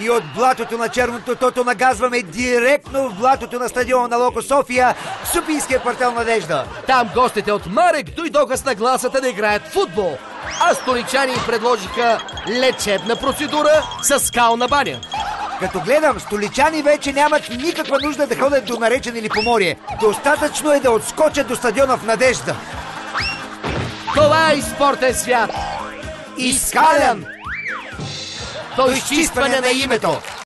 И от блатото на черното тото нагазваме директно в блатото на стадиона на Локо София, Софийския квартал Надежда. Там гостите от Марек дойдоха с нагласата да играят футбол, а столичани им предложиха лечебна процедура с скална баня. Като гледам, столичани вече нямат никаква нужда да ходят до Наречен или Поморие. Достатъчно е да отскочат до стадиона в Надежда. Това е спортен свят. Изкалян! До изчистване на името.